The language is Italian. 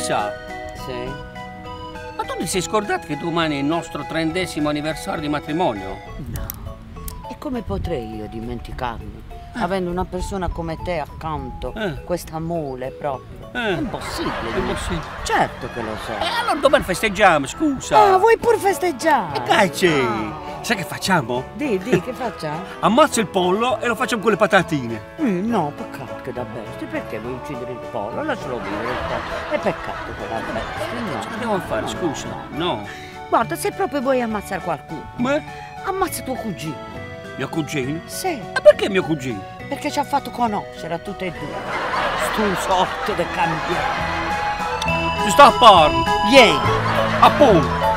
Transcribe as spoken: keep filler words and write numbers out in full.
Elisa! Sì? Ma tu ti sei scordato che domani è il nostro trentesimo anniversario di matrimonio? No. E come potrei io dimenticarmi? Eh. Avendo una persona come te accanto, eh. questa mole proprio. Eh. È impossibile. È impossibile. Certo che lo so. E allora domani festeggiamo, scusa. Ah, vuoi pur festeggiare? E cacci! Ah. Sai che facciamo? Di, di, che facciamo? Ammazzo il pollo e lo facciamo con le patatine. Mm, no, peccato che da bestia. Perché vuoi uccidere il pollo? Lascialo vivere il pollo. È peccato che da bestia. No. Cosa dobbiamo fare, no, scusa? No. no. Guarda, se proprio vuoi ammazzare qualcuno, ma? ammazza tuo cugino. Mio cugino? Sì. E perché mio cugino? Perché ci ha fatto conoscere a tutte e due. Stu sorte di cambiare. Ci sta a parlare. Vieni. Appunto.